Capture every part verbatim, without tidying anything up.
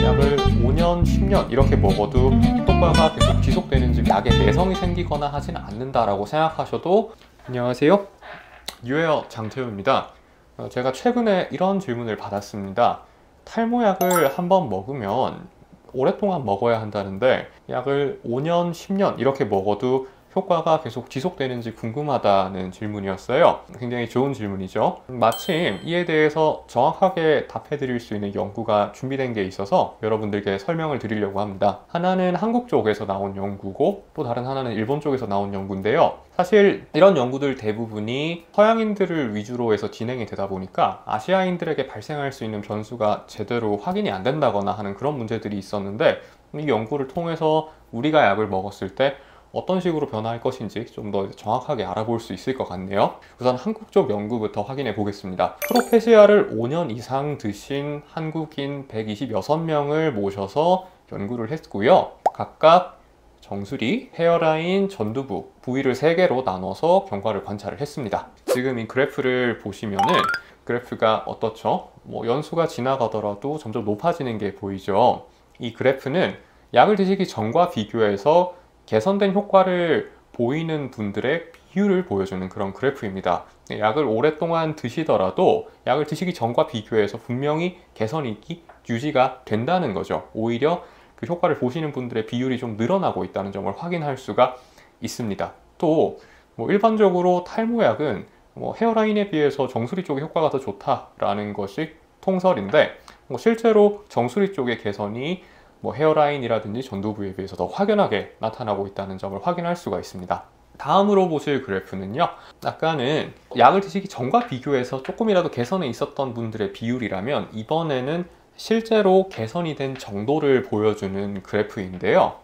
약을 오 년, 십 년 이렇게 먹어도 효과가 계속 지속되는지, 약에 내성이 생기거나 하진 않는다라고 생각하셔도. 안녕하세요, 뉴헤어 장태우입니다. 어, 제가 최근에 이런 질문을 받았습니다. 탈모약을 한번 먹으면 오랫동안 먹어야 한다는데 약을 오 년, 십 년 이렇게 먹어도 효과가 계속 지속되는지 궁금하다는 질문이었어요. 굉장히 좋은 질문이죠. 마침 이에 대해서 정확하게 답해 드릴 수 있는 연구가 준비된 게 있어서 여러분들께 설명을 드리려고 합니다. 하나는 한국 쪽에서 나온 연구고 또 다른 하나는 일본 쪽에서 나온 연구인데요. 사실 이런 연구들 대부분이 서양인들을 위주로 해서 진행이 되다 보니까 아시아인들에게 발생할 수 있는 변수가 제대로 확인이 안 된다거나 하는 그런 문제들이 있었는데, 이 연구를 통해서 우리가 약을 먹었을 때 어떤 식으로 변화할 것인지 좀 더 정확하게 알아볼 수 있을 것 같네요. 우선 한국 쪽 연구부터 확인해 보겠습니다. 프로페시아를 오 년 이상 드신 한국인 백이십육 명을 모셔서 연구를 했고요. 각각 정수리, 헤어라인, 전두부 부위를 세 개로 나눠서 경과를 관찰을 했습니다. 지금 이 그래프를 보시면은 그래프가 어떻죠? 뭐 연수가 지나가더라도 점점 높아지는 게 보이죠. 이 그래프는 약을 드시기 전과 비교해서 개선된 효과를 보이는 분들의 비율을 보여주는 그런 그래프입니다. 약을 오랫동안 드시더라도 약을 드시기 전과 비교해서 분명히 개선이 유지가 된다는 거죠. 오히려 그 효과를 보시는 분들의 비율이 좀 늘어나고 있다는 점을 확인할 수가 있습니다. 또 뭐 일반적으로 탈모약은 뭐 헤어라인에 비해서 정수리 쪽의 효과가 더 좋다라는 것이 통설인데, 뭐 실제로 정수리 쪽의 개선이 뭐 헤어라인이라든지 전두부에 비해서 더 확연하게 나타나고 있다는 점을 확인할 수가 있습니다. 다음으로 보실 그래프는요, 아까는 약을 드시기 전과 비교해서 조금이라도 개선이 있었던 분들의 비율이라면 이번에는 실제로 개선이 된 정도를 보여주는 그래프인데요.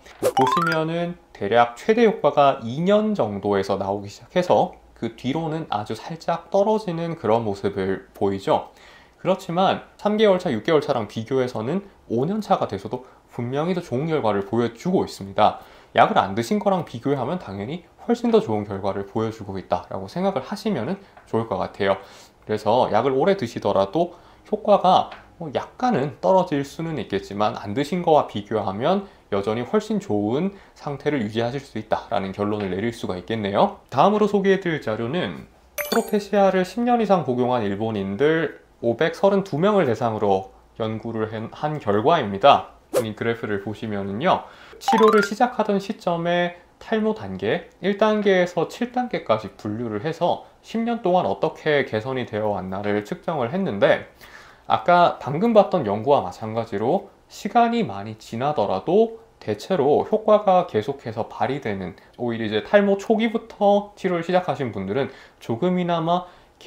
보시면은 대략 최대 효과가 이 년 정도에서 나오기 시작해서 그 뒤로는 아주 살짝 떨어지는 그런 모습을 보이죠. 그렇지만 삼 개월 차, 육 개월 차랑 비교해서는 오 년 차가 돼서도 분명히 더 좋은 결과를 보여주고 있습니다. 약을 안 드신 거랑 비교하면 당연히 훨씬 더 좋은 결과를 보여주고 있다라고 생각을 하시면 좋을 것 같아요. 그래서 약을 오래 드시더라도 효과가 약간은 떨어질 수는 있겠지만 안 드신 거와 비교하면 여전히 훨씬 좋은 상태를 유지하실 수 있다라는 결론을 내릴 수가 있겠네요. 다음으로 소개해드릴 자료는 프로페시아를 십 년 이상 복용한 일본인들 오백삼십이 명을 대상으로 연구를 한 결과입니다. 이 그래프를 보시면은요, 치료를 시작하던 시점에 탈모 단계 일 단계에서 칠 단계까지 분류를 해서 십 년 동안 어떻게 개선이 되어 왔나를 측정을 했는데, 아까 방금 봤던 연구와 마찬가지로 시간이 많이 지나더라도 대체로 효과가 계속해서 발휘되는, 오히려 이제 탈모 초기부터 치료를 시작하신 분들은 조금이나마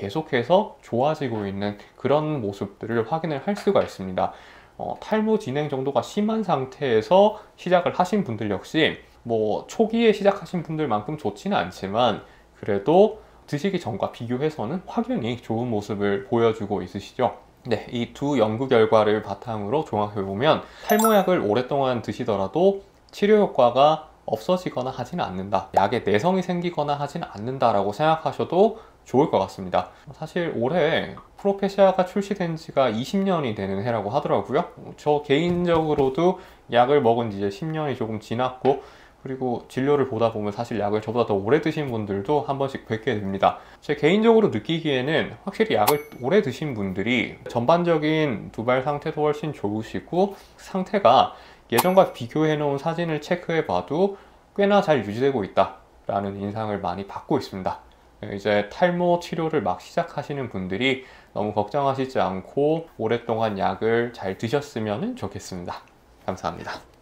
계속해서 좋아지고 있는 그런 모습들을 확인을 할 수가 있습니다. 어, 탈모 진행 정도가 심한 상태에서 시작을 하신 분들 역시 뭐 초기에 시작하신 분들만큼 좋지는 않지만 그래도 드시기 전과 비교해서는 확연히 좋은 모습을 보여주고 있으시죠. 네, 이 두 연구 결과를 바탕으로 종합해보면 탈모약을 오랫동안 드시더라도 치료 효과가 없어지거나 하지는 않는다, 약에 내성이 생기거나 하지는 않는다라고 생각하셔도 좋을 것 같습니다. 사실 올해 프로페시아가 출시된 지가 이십 년이 되는 해라고 하더라고요. 저 개인적으로도 약을 먹은 지 이제 십 년이 조금 지났고, 그리고 진료를 보다 보면 사실 약을 저보다 더 오래 드신 분들도 한 번씩 뵙게 됩니다. 제 개인적으로 느끼기에는 확실히 약을 오래 드신 분들이 전반적인 두발 상태도 훨씬 좋으시고, 상태가 예전과 비교해 놓은 사진을 체크해 봐도 꽤나 잘 유지되고 있다라는 인상을 많이 받고 있습니다. 이제 탈모 치료를 막 시작하시는 분들이 너무 걱정하시지 않고 오랫동안 약을 잘 드셨으면 좋겠습니다. 감사합니다.